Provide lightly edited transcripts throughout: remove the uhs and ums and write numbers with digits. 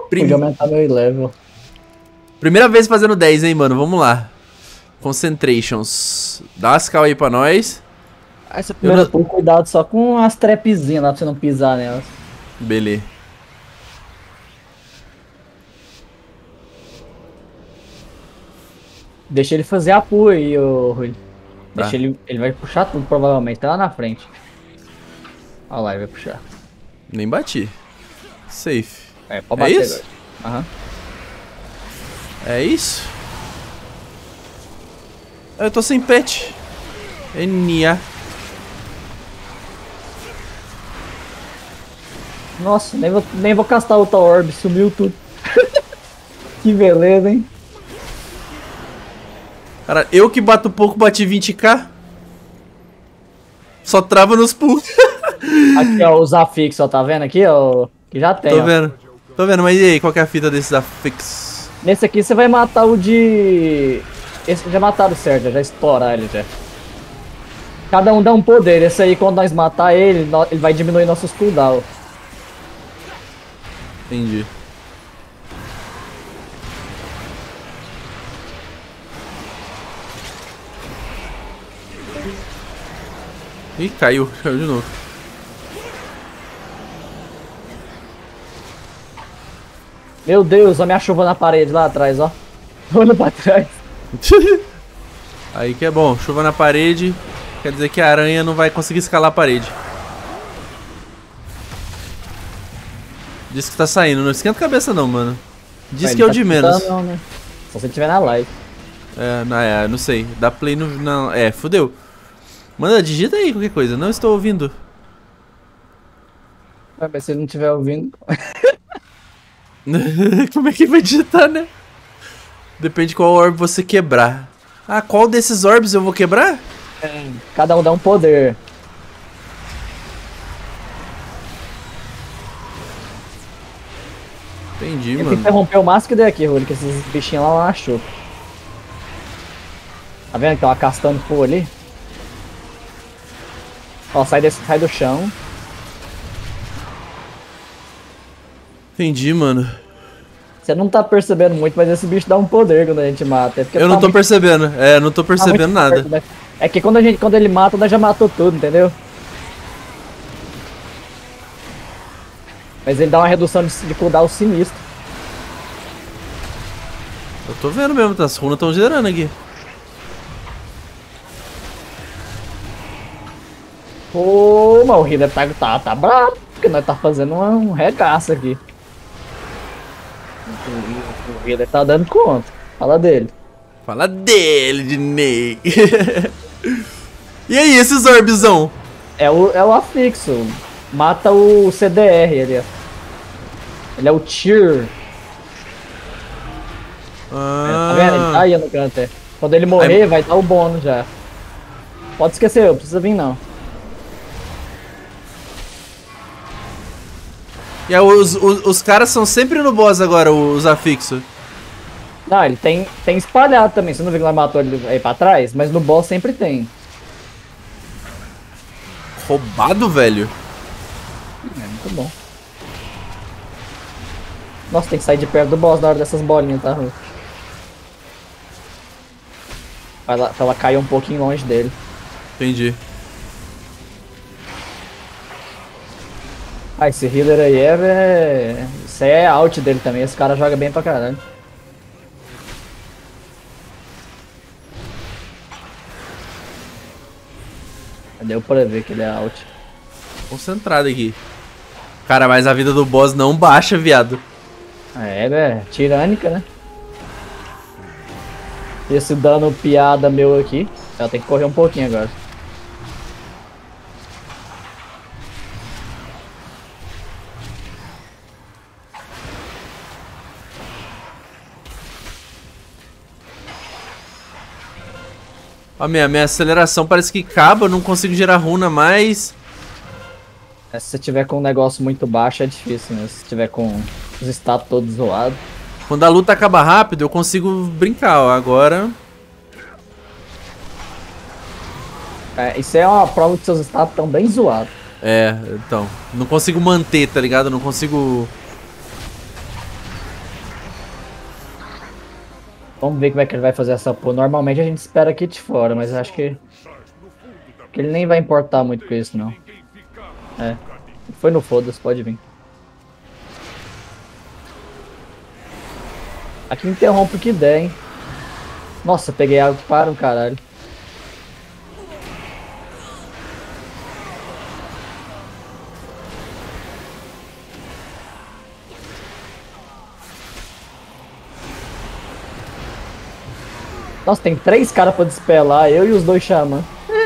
Podia aumentar meu level. Primeira vez fazendo 10, hein, mano? Vamos lá. Concentrations. Dá as cal aí pra nós. Essa primeira não... pull, cuidado só com as trapzinhas lá pra você não pisar nelas. Beleza. Deixa ele fazer a pull aí, ô Rui. Tá. Deixa ele vai puxar tudo provavelmente, tá lá na frente. Olha lá, ele vai puxar. Nem bati. Safe. Pode bater isso? agora. Aham. É isso? Eu tô sem pet. Enia. Nossa, nem vou castar outra orb, sumiu tudo. Que beleza, hein? Cara, eu que bato pouco, bati 20k. Só trava nos pulls. Aqui, ó, os afixos, ó, tá vendo aqui, ó? Que já tem, Tô ó. vendo. Tô vendo, mas e aí, qual que é a fita desses afix? Nesse aqui você vai matar o de... Esse já mataram o Sérgio, já estourar ele já. Cada um dá um poder, esse aí quando nós matar ele, ele vai diminuir nossos cooldown. Entendi. Ih, caiu de novo. Meu Deus, olha minha chuva na parede lá atrás, ó. Olha pra trás. Aí que é bom, chuva na parede, quer dizer que a aranha não vai conseguir escalar a parede. Diz que tá saindo, não esquenta a cabeça não, mano. Diz que é o de menos. Não, né? Só se tiver na live. Não sei, dá play no... fudeu. Manda, digita aí qualquer coisa, não estou ouvindo. Mas se ele não estiver ouvindo... Como é que vai digitar, né? Depende de qual orb você quebrar. Ah, qual desses orbs eu vou quebrar? Cada um dá um poder. Entendi, Tem que mano. interromper o máximo que der aqui, Rui, que esses bichinhos lá não achou. Tá vendo que tem uma castando full ali? Ó, sai do chão. Entendi, mano. Você não tá percebendo muito, mas esse bicho dá um poder quando a gente mata. É porque Eu tá não tô muito- percebendo. Não tô tá percebendo muito nada. perto, né? É que quando ele mata, nós já matou tudo, entendeu? Mas ele dá uma redução de cooldown sinistro. Eu tô vendo mesmo, as runas estão gerando aqui. Pô, mas o Healer tá bravo, porque nós tá fazendo um regaço aqui. O Healer tá dando conta. Fala dele. Fala dele, Dinei. E aí, esses orbzão? É o afixo. Mata o CDR ali, ó. Ele é o Tyr. Tá vendo? Ele tá aí no canto, é. Quando ele morrer, vai dar o bônus já. Pode esquecer, não precisa vir não. E aí, os caras são sempre no boss agora, os afixos. Não, ele tem espalhado também. Você não viu que nós matou ele aí pra trás? Mas no boss sempre tem. Roubado, velho. É muito bom. Nossa, tem que sair de perto do boss na hora dessas bolinhas, tá? Pra ela cair um pouquinho longe dele. Entendi. Ah, esse healer aí isso aí é out dele também. Esse cara joga bem pra caralho. Deu pra ver que ele é out. Concentrado aqui. Cara, mas a vida do boss não baixa, viado. Tirânica, né? Esse dano piada meu aqui. Ela tem que correr um pouquinho agora. Ó, minha aceleração parece que acaba, eu não consigo gerar runa mais. Se você tiver com um negócio muito baixo é difícil, né? Se tiver com os status todos zoados. Quando a luta acaba rápido, eu consigo brincar, ó. Agora... Isso é uma prova que seus status estão bem zoados. Então. Não consigo manter, tá ligado? Não consigo... Vamos ver como é que ele vai fazer essa porra. Normalmente a gente espera aqui de fora, mas acho que ele nem vai importar muito com isso, não. É. Foi no foda-se, pode vir. Aqui interrompe o que der, hein. Nossa, peguei água para um caralho. Nossa, tem 3 caras pra despelar, eu e os 2 xamã.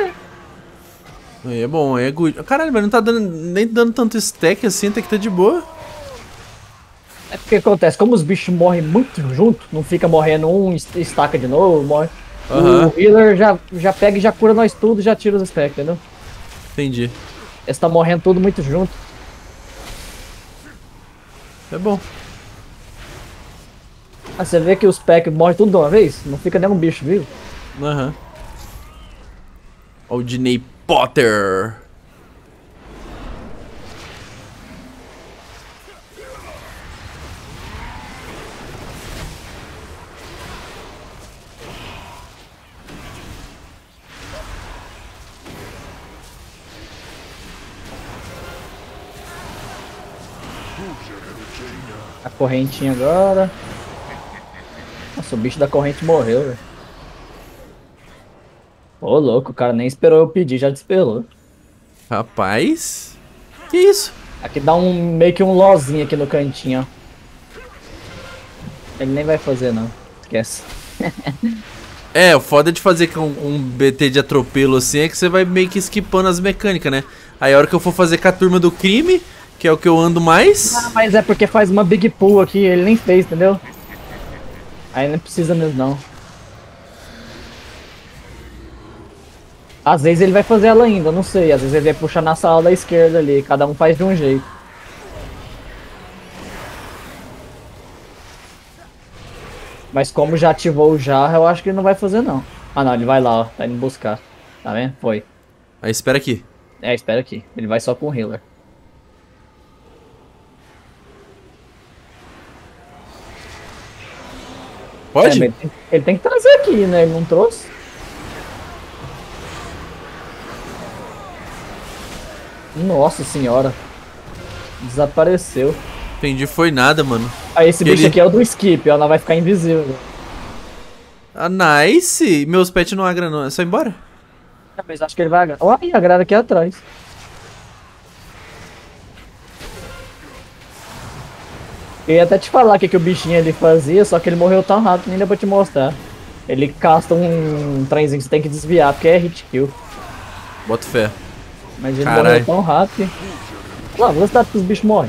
Aí é bom, aí é good. Caralho, mas não tá nem dando tanto stack assim, até que tá de boa. É porque acontece, como os bichos morrem muito junto, não fica morrendo um, estaca de novo, morre. O healer já pega e já cura nós tudo e já tira os stacks, entendeu? Entendi. Eles tá morrendo tudo muito junto. É bom. Ah, você vê que os packs morrem tudo de uma vez? Não fica nenhum bicho vivo. Aham. Ó o Diney Potter. A correntinha agora. Nossa, o bicho da corrente morreu, velho. Ô, louco, o cara nem esperou eu pedir, já despelou. Rapaz. Que isso? Aqui dá meio que um lozinho aqui no cantinho, ó. Ele nem vai fazer, não. Esquece. É, o foda de fazer com um BT de atropelo assim é que você vai meio que esquipando as mecânicas, né? Aí a hora que eu for fazer com a turma do crime, que é o que eu ando mais... Ah, mas é porque faz uma big pool aqui, ele nem fez, entendeu? Aí não precisa mesmo, não. Às vezes ele vai fazer ela ainda, não sei. Às vezes ele vai puxar na sala da esquerda ali, cada um faz de um jeito. Mas como já ativou o jarro, eu acho que ele não vai fazer, não. Ah, não, ele vai lá, ó. Tá indo buscar. Tá vendo? Foi. Aí espera aqui. É, espera aqui. Ele vai só com o healer. Pode? É, ele tem que trazer aqui, né? Ele não trouxe. Nossa senhora. Desapareceu. Entendi, foi nada, mano. Aí esse bicho aqui é o do skip, ó. Ela vai ficar invisível. Ah, nice! Meus pets não agram, não. É só ir embora? É, mas acho que ele vai agrar. Olha a grada aqui atrás. Eu ia até te falar o que o bichinho ele fazia, só que ele morreu tão rápido que nem deu pra te mostrar. Ele casta um trenzinho que você tem que desviar, porque é hit kill. Bota fé. Mas ele Carai. morreu tão rápido. Olha lá, velocidade que os bichos morrem.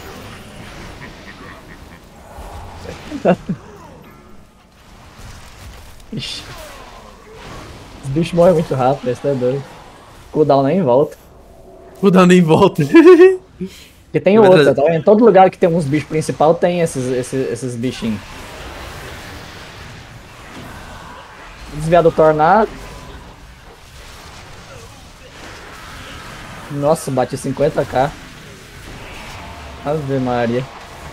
Ixi. Os bichos morrem muito rápido, esse é doido. Cooldown nem volta. Cooldown nem volta. Porque tem outra, tá vendo? Em todo lugar que tem uns bichos principais tem esses bichinhos. Desviar do tornado. Nossa, bati 50k. Ave Maria.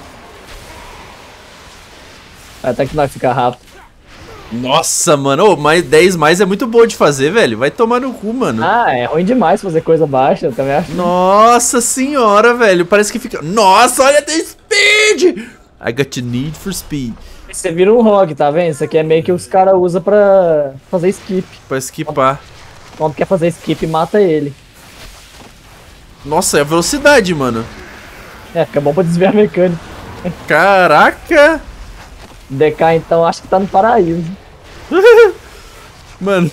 Até que nós ficar rápido. Nossa, mano. Ô, mais 10 mais é muito boa de fazer, velho. Vai tomar no cu, mano. Ah, é ruim demais fazer coisa baixa, eu também acho. Nossa senhora, velho. Parece que fica... Nossa, olha, tem speed! I got the need for speed. Você vira um rogue, tá vendo? Isso aqui é meio que os caras usam pra fazer skip. Pra esquipar. Quando quer fazer skip, mata ele. Nossa, é a velocidade, mano. É, fica bom pra desviar mecânico. Caraca! DK então acho que tá no paraíso. Mano.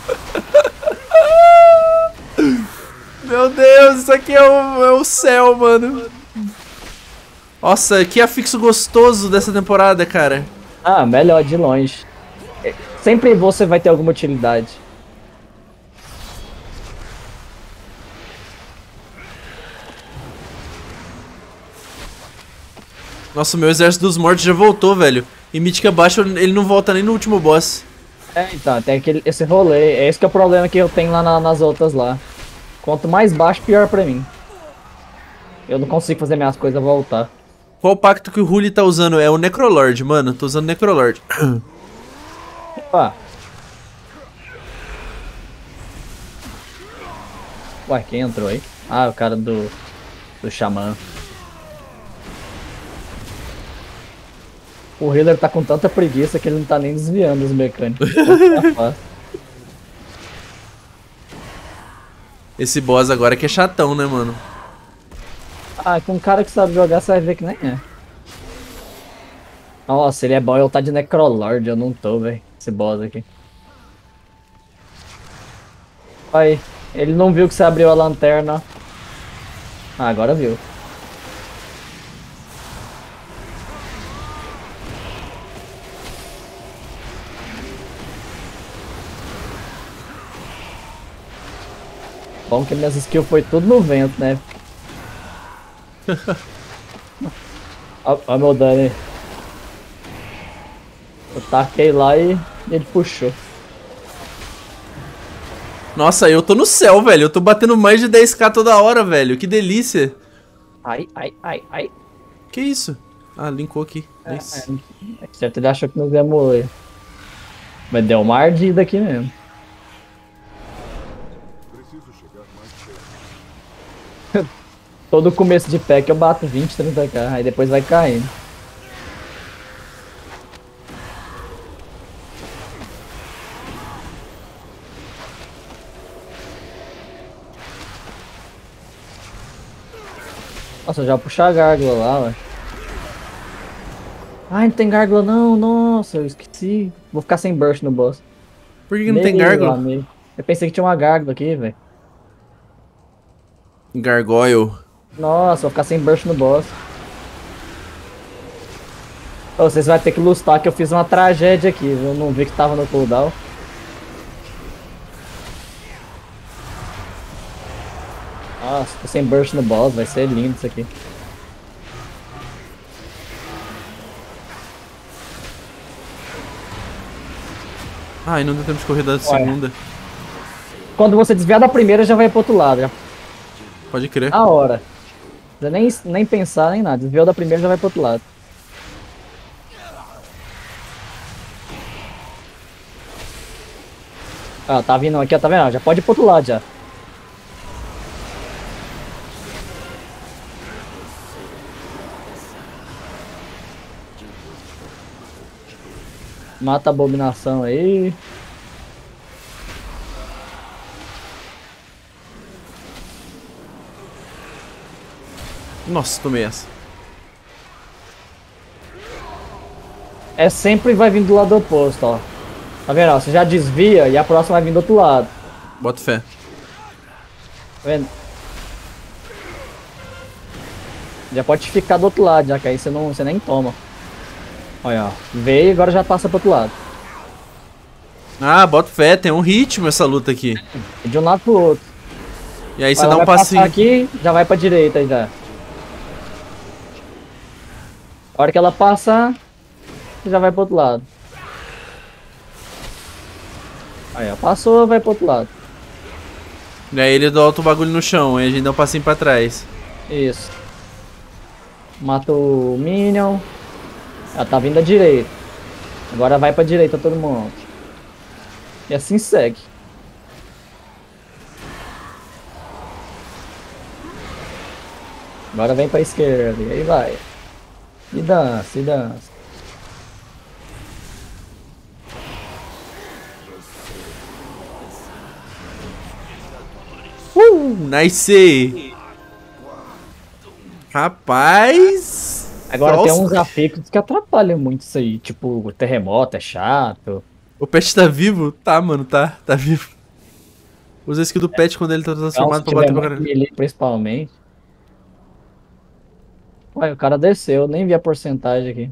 Meu Deus, isso aqui é o céu, mano. Nossa, que afixo gostoso dessa temporada, cara. Ah, melhor de longe. Sempre você vai ter alguma utilidade. Nossa, o meu exército dos mortos já voltou, velho. E Mítica Baixa, ele não volta nem no último boss. É, então, tem esse rolê. É esse que é o problema que eu tenho lá nas outras lá. Quanto mais baixo, pior pra mim. Eu não consigo fazer minhas coisas voltar. Qual pacto que o Huli tá usando? É o Necrolord, mano. Tô usando Necrolord. Opa. Ué, quem entrou aí? Ah, o cara do xamã. O healer tá com tanta preguiça que ele não tá nem desviando os mecânicos. Tá fácil. Esse boss agora que é chatão, né, mano? Ah, com um cara que sabe jogar, você vai ver que nem é. Nossa, ele é bom, eu tá de Necrolord, eu não tô, velho. Esse boss aqui. Aí, ele não viu que você abriu a lanterna. Ah, agora viu. Bom que minhas skills foi tudo no vento, né? Ó meu dano aí. Eu taquei lá e ele puxou. Nossa, eu tô no céu, velho. Eu tô batendo mais de 10k toda hora, velho. Que delícia. Ai, ai, ai, ai. Que isso? Ah, linkou aqui. Nice. É certo, ele achou que não ia morrer. Mas deu uma ardida aqui mesmo. Todo começo de pack eu bato 20, 30k, aí depois vai caindo. Nossa, eu já puxar a gárgula lá, ué. Ai, não tem gárgula não, nossa, eu esqueci. Vou ficar sem burst no boss. Por que não tem gárgula? Amigo. Eu pensei que tinha uma gárgula aqui, velho. Gargoyle. Nossa, vou ficar sem burst no boss. Ô, vocês vão ter que lustar que eu fiz uma tragédia aqui, eu não vi que tava no cooldown. Nossa, tô sem burst no boss, vai ser lindo isso aqui. Ai, não deu tempo de correr da segunda. Quando você desviar da primeira, já vai pro outro lado, já. Pode crer. A hora. Não precisa nem pensar, nem nada. Desviou da primeira, já vai pro outro lado. Ah, tá vindo aqui, ó, tá vendo? Já pode ir pro outro lado, já. Mata a abominação aí. Nossa, tomei essa. É sempre vai vir do lado oposto, ó. Tá vendo? Ó, você já desvia e a próxima vai vir do outro lado. Bota fé. Tá vendo? Já pode ficar do outro lado, já que aí você nem toma. Olha, ó. Veio e agora já passa pro outro lado. Ah, bota fé, tem um ritmo essa luta aqui. De um lado pro outro. E aí você Ela dá um vai passinho. passar aqui, já vai pra direita aí já. A hora que ela passar, você já vai pro outro lado. Aí, ó. Passou, vai pro outro lado. E aí ele solta o bagulho no chão, aí a gente dá um passinho pra trás. Isso. Mata o Minion. Ela tá vindo à direita. Agora vai pra direita todo mundo. E assim segue. Agora vem pra esquerda. E aí vai. E dança, e dança. Nice! Rapaz! Agora Nossa. tem uns afixos que atrapalham muito isso aí. Tipo, o terremoto é chato. O pet tá vivo? Tá, mano, tá vivo. Usa a skill do pet quando ele tá transformado pra bater pra caralho. Melee, principalmente. Ué, o cara desceu, nem vi a porcentagem aqui.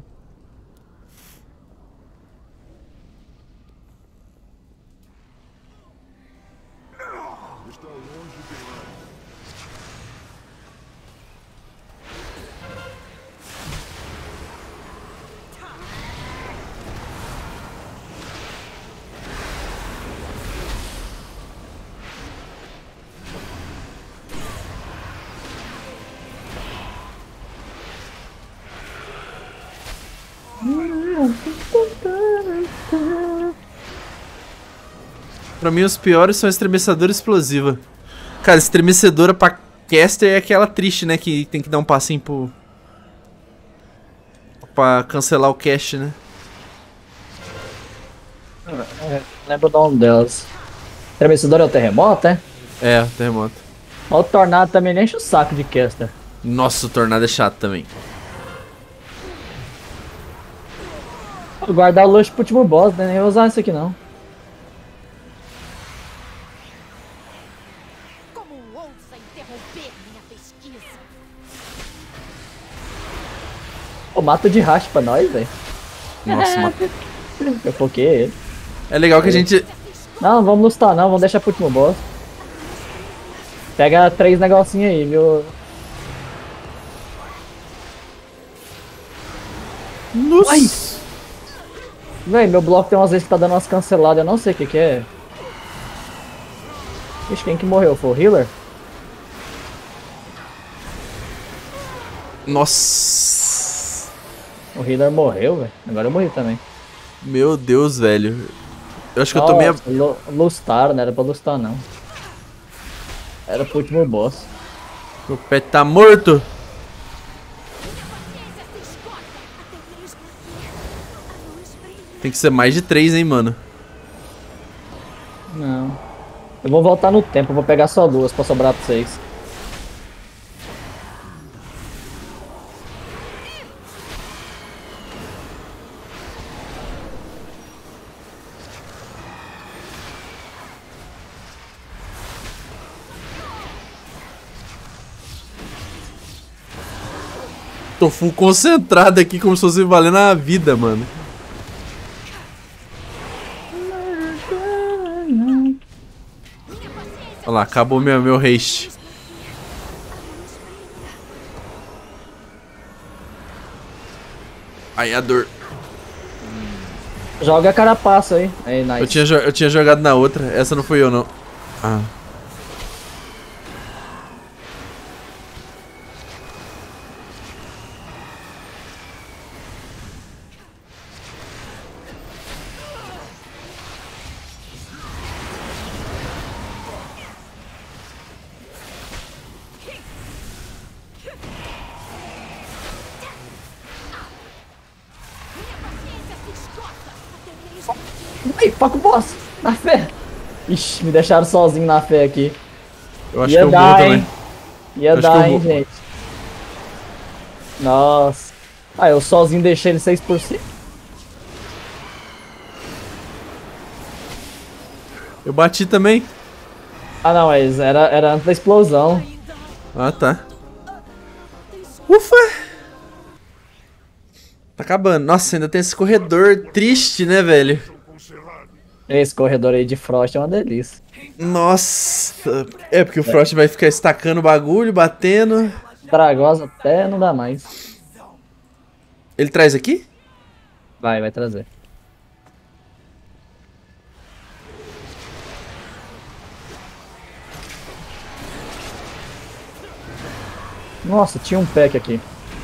Pra mim, os piores são estremecedora e explosiva. Cara, estremecedora pra caster é aquela triste, né? Que tem que dar um passinho pro... pra cancelar o cast, né? Lembro o nome delas. Estremecedor é o terremoto, é? É, terremoto. Ó, o tornado também nem enche o saco de caster. Nossa, o tornado é chato também. Vou guardar o luxo pro último boss, né? Nem vou usar isso aqui não. Como ousa interromper minha pesquisa? Pô, mata de racha pra nós, velho. Nossa, mano. Eu foquei ele. É legal que a gente... Não, vamos lustar não, vamos deixar pro último boss. Pega 3 negocinhos aí, viu? Nossa. Véi, meu bloco tem umas vezes que tá dando umas canceladas, eu não sei o que que é. Ixi, quem que morreu? Foi o healer? Nossa. O healer morreu, velho. Agora eu morri também. Meu Deus, velho. Eu acho que eu tomei a... Lustar, não era pra lustar não. Era pro último boss. Meu pé tá morto. Tem que ser mais de 3, hein, mano. Não. Eu vou voltar no tempo, eu vou pegar só 2 pra sobrar pra vocês. Tô full concentrado aqui como se fosse valendo a vida, mano. Olha lá, acabou meu haste. Ai, a dor. Joga a carapaça aí. Aí, nice. Eu tinha jogado na outra. Essa não fui eu, não. Ah. Ai, foca o boss! Na fé! Ixi, me deixaram sozinho na fé aqui. Eu acho Ia que eu dar, morro hein? também. Ia Acho que dar, eu hein, vou. gente. Nossa. Ah, eu sozinho deixei ele 6%. Eu bati também. Ah, não, mas era antes da explosão. Ah, tá. Ufa! Tá acabando. Nossa, ainda tem esse corredor triste, né, velho? Esse corredor aí de Frost é uma delícia. Nossa. É, porque o Frost vai ficar estacando o bagulho, batendo. Dragosa até não dá mais. Ele traz aqui? Vai trazer. Nossa, tinha um pack aqui.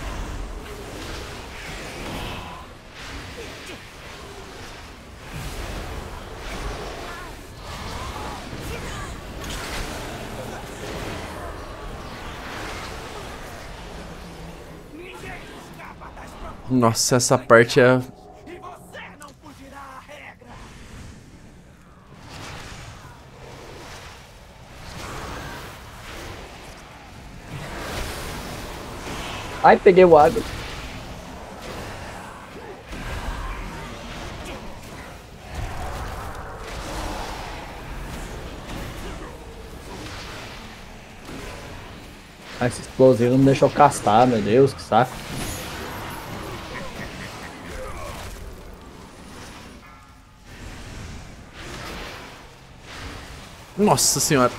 Nossa, essa parte é... Ai, peguei o água. Ah, esse explosivo não me deixou castar, meu Deus, que saco. Nossa senhora.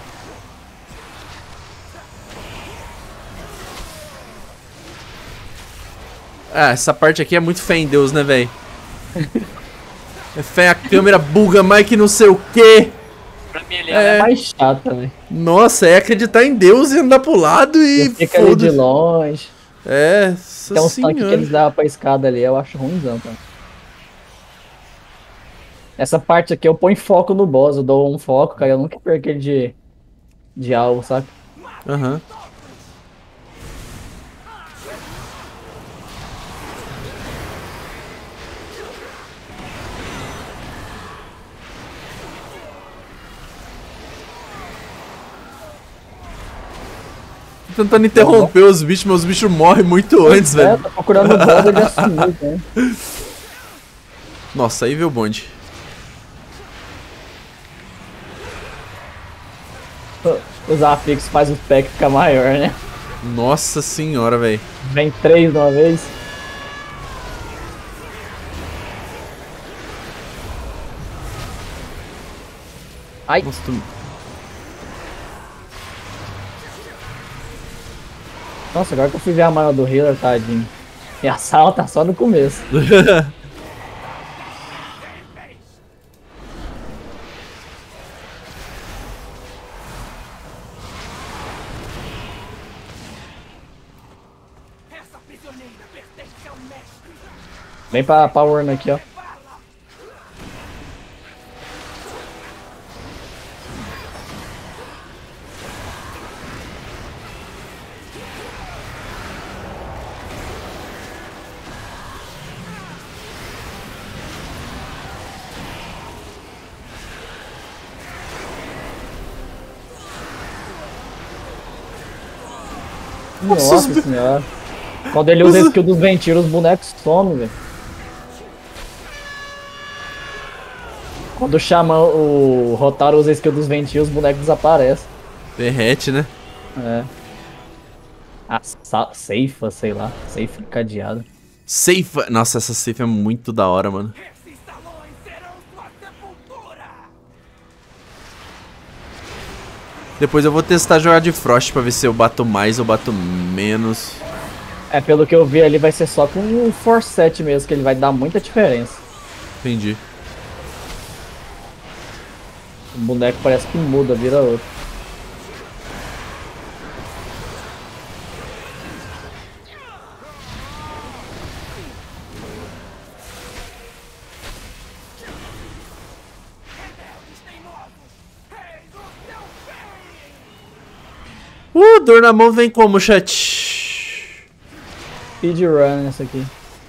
Ah, essa parte aqui é muito fé em Deus, né, velho? É fé, a câmera buga mais que não sei o quê. Pra mim ele é mais chata, velho. Nossa, é acreditar em Deus e andar pro lado e... Fica ali de longe. É, Tem uns tanques que eles davam pra escada ali, eu acho ruimzão, cara. Essa parte aqui eu ponho foco no boss, eu dou um foco, cara, eu nunca perco ele de alvo, sabe? Aham. Tô tentando interromper os bichos, mas os bichos morrem muito antes, velho. Tô procurando o boss, ele já sumiu, né? Nossa, aí veio o bonde. Usar fixo faz o spec ficar maior, né? Nossa senhora, velho. Vem 3 de uma vez. Ai, Nossa, tu... nossa, agora que eu fui ver a mana do healer, tadinho. E a sala tá só no começo. Vem pra urna aqui, ó. Nossa senhora. Quando ele usa a skill dos ventilos, os bonecos somem, velho. Quando chama o Rotaro usa a skill dos ventilos, os bonecos desaparecem. Derrete, né? É. A Seifa, sei lá. Seifa cadeada. Seifa. Nossa, essa Seifa é muito da hora, mano. Depois eu vou testar jogar de Frost pra ver se eu bato mais ou bato menos. É, pelo que eu vi ali, vai ser só com o Force 7 mesmo, que ele vai dar muita diferença. Entendi. O boneco parece que muda, vira outro. Dor na mão vem como, chat? Speedrun essa aqui.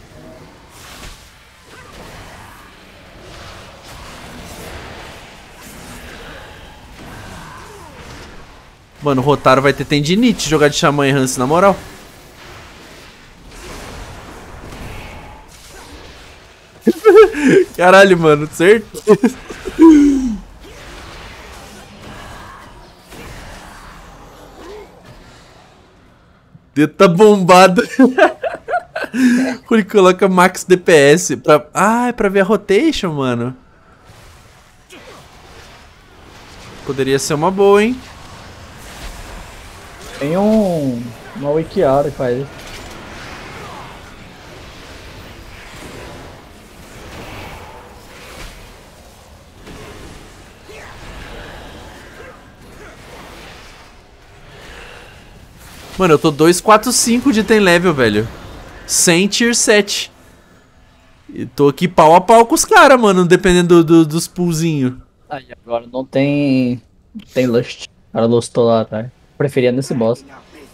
Mano, o Rotaro vai ter tendinite jogar de Xamã e Hans, na moral. Caralho, mano, certo? O dedo tá bombado. Ele coloca max DPS pra... Ah, é pra ver a rotation, mano. Poderia ser uma boa, hein? Tem uma Wikiara que faz isso. Mano, eu tô 245 de item level, velho. 100 tier 7. E tô aqui pau a pau com os caras, mano, dependendo dos poolzinhos. Aí agora não tem Lust. O cara lustou lá, tá? Preferia nesse boss.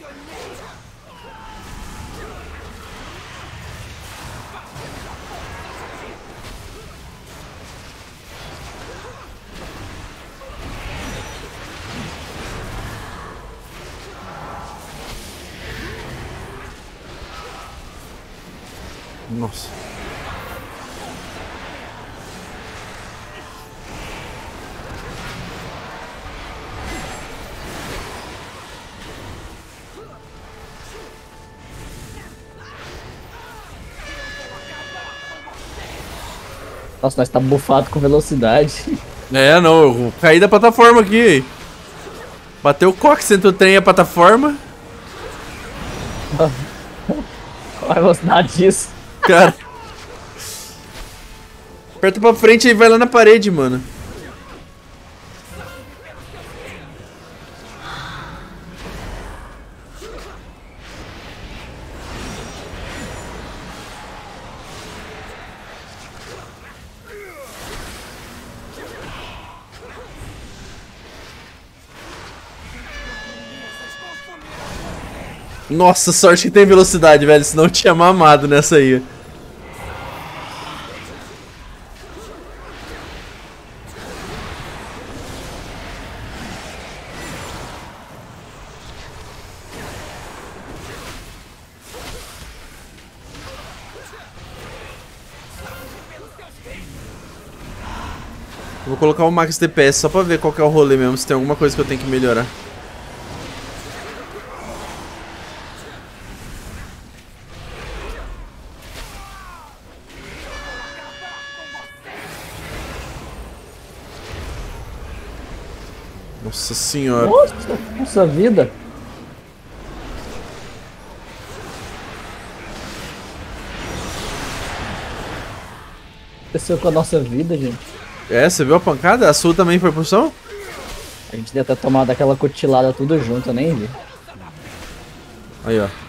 Nossa. Nossa, nós tá bufado com velocidade. É, não, eu caí da plataforma aqui. Bateu o cox entre o trem e a plataforma. Qual a velocidade disso? Cara. Aperta pra frente e vai lá na parede, mano. Nossa, sorte que tem velocidade, velho. Senão eu tinha mamado nessa aí. Vou colocar o max DPS só pra ver qual que é o rolê mesmo, se tem alguma coisa que eu tenho que melhorar. Nossa senhora. Nossa vida. O que aconteceu com a nossa vida, gente? É, você viu a pancada? A sua também foi por som? A gente devia ter tomado aquela cochilada tudo junto, eu nem vi. Aí, ó.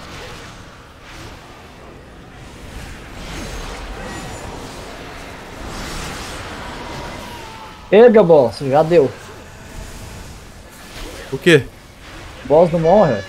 Pega, boss, já deu. O quê? Boss não morre.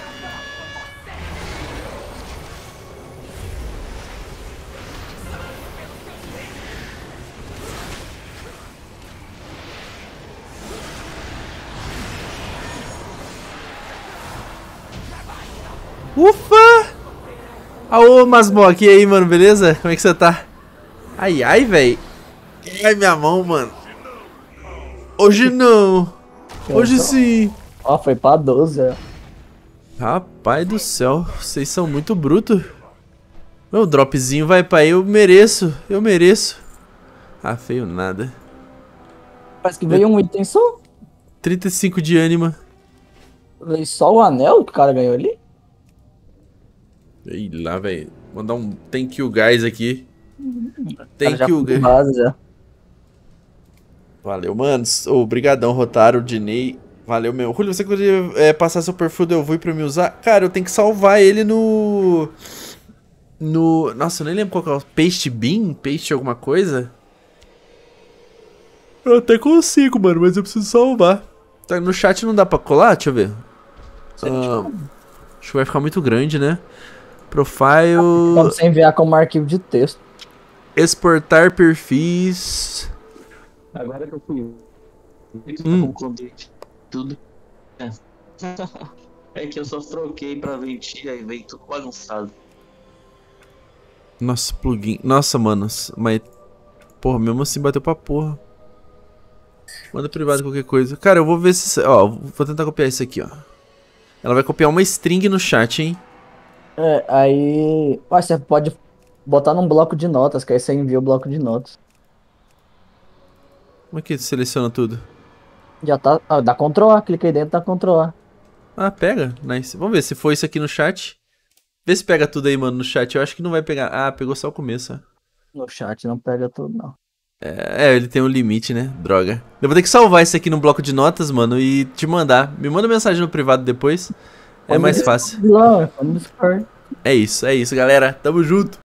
Ufa! Aô, Masmok, e aí, mano, beleza? Como é que você tá? Ai, ai, véi. Ai, minha mão, mano. Hoje não. Hoje sim. Ó, foi pra 12, ó. Rapaz do céu, vocês são muito brutos. Meu dropzinho vai pra aí, eu mereço. Eu mereço. Ah, feio nada. Parece que veio um item só. 35 de ânima. Veio só o anel que o cara ganhou ali. Ei lá, velho. Mandar um thank you guys aqui. O cara Thank já you foi de guys. base, já. Valeu, manos. Obrigadão, Rotaro, Dinei. Valeu, meu. Julio, você poderia passar seu perfil do Elvui pra me usar? Cara, eu tenho que salvar ele no... Nossa, eu nem lembro qual que é o... Paste Bean? Paste alguma coisa? Eu até consigo, mano, mas eu preciso salvar. Tá, no chat não dá pra colar? Deixa eu ver. Acho que vai ficar muito grande, né? Profile... Como você enviar como arquivo de texto. Exportar perfis... Agora que eu fui. Com convite, tudo. É. É que eu só troquei pra Ventia e veio tudo bagunçado. Nossa, plugin. Nossa, mano. Mas. Porra, mesmo assim bateu pra porra. Manda privado qualquer coisa. Cara, eu vou ver se. Ó, vou tentar copiar isso aqui, ó. Ela vai copiar uma string no chat, hein? É, aí... Ué, você pode botar num bloco de notas, que aí você envia o bloco de notas. Como é que seleciona tudo? Já tá... Ah, dá Ctrl A, clica aí dentro, dá Ctrl A. Ah, pega. Nice. Vamos ver se for isso aqui no chat. Vê se pega tudo aí, mano, no chat. Eu acho que não vai pegar. Ah, pegou só o começo, ó. No chat não pega tudo, não. Ele tem um limite, né? Droga. Eu vou ter que salvar isso aqui no bloco de notas, mano, e te mandar. Me manda mensagem no privado depois. É mais fácil. Lá, no Discord. É isso, galera. Tamo junto.